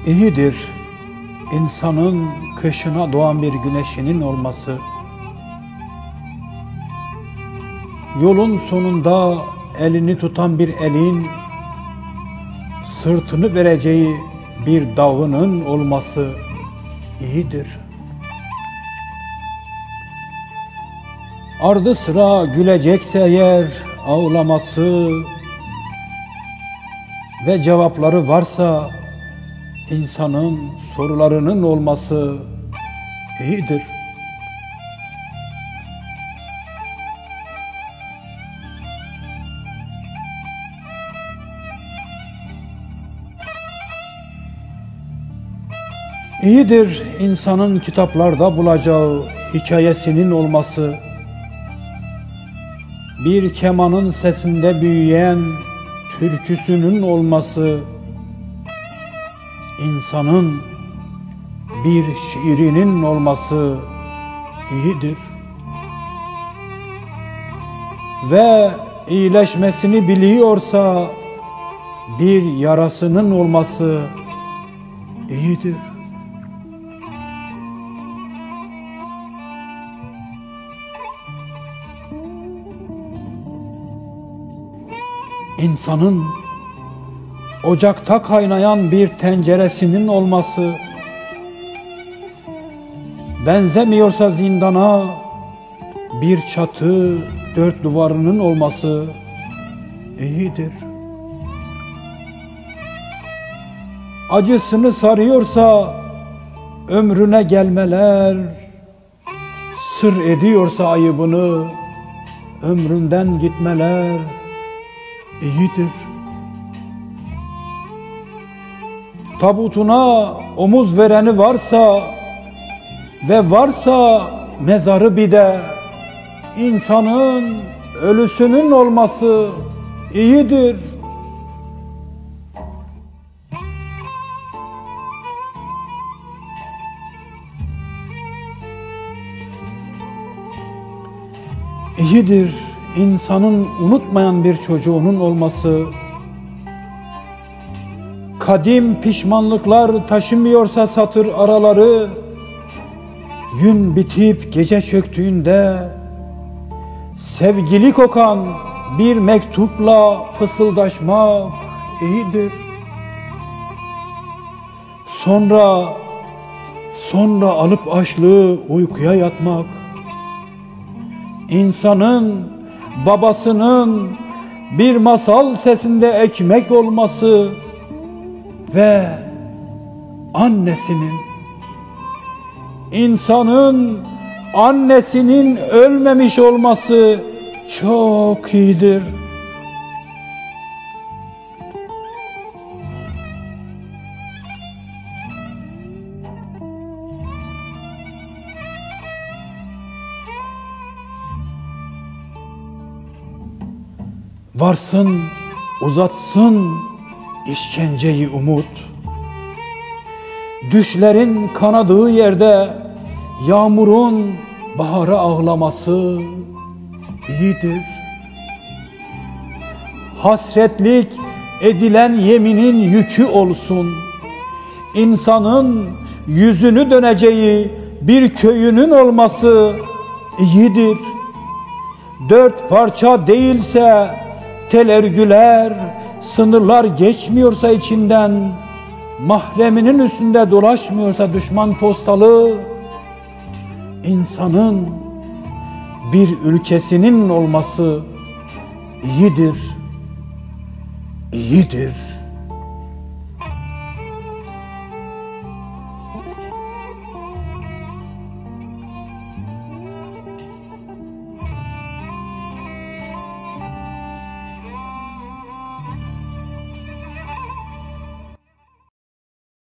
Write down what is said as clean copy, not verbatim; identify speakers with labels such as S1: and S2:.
S1: İyidir insanın kışına doğan bir güneşinin olması. Yolun sonunda elini tutan bir elin, sırtını vereceği bir dağının olması iyidir. Ardı sıra gülecekse eğer ağlaması ve cevapları varsa insanın sorularının olması iyidir. İyidir insanın kitaplarda bulacağı hikayesinin olması, bir kemanın sesinde büyüyen türküsünün olması, insanın bir şiirinin olması iyidir. Ve iyileşmesini biliyorsa bir yarasının olması iyidir. İnsanın ocakta kaynayan bir tenceresinin olması, benzemiyorsa zindana bir çatı, dört duvarının olması iyidir. Acısını sarıyorsa ömrüne gelmeler, sır ediyorsa ayıbını ömründen gitmeler iyidir. Tabutuna omuz vereni varsa ve varsa mezarı bir de, insanın ölüsünün olması iyidir. İyidir insanın unutmayan bir çocuğunun olması, kadim pişmanlıklar taşımıyorsa satır araları, gün bitip gece çöktüğünde sevgili kokan bir mektupla fısıldaşmak iyidir. Sonra alıp açlığı uykuya yatmak, insanın babasının bir masal sesinde ekmek olması ve insanın annesinin ölmemiş olması çok iyidir. Varsın uzatsın işkenceyi umut, düşlerin kanadığı yerde yağmurun bahara ağlaması iyidir. Hasretlik edilen yeminin yükü olsun, insanın yüzünü döneceği bir köyünün olması iyidir. Dört parça değilse tel örgüler, sınırlar geçmiyorsa içinden, mahreminin üstünde dolaşmıyorsa düşman postalı, insanın bir ülkesinin olması iyidir, iyidir.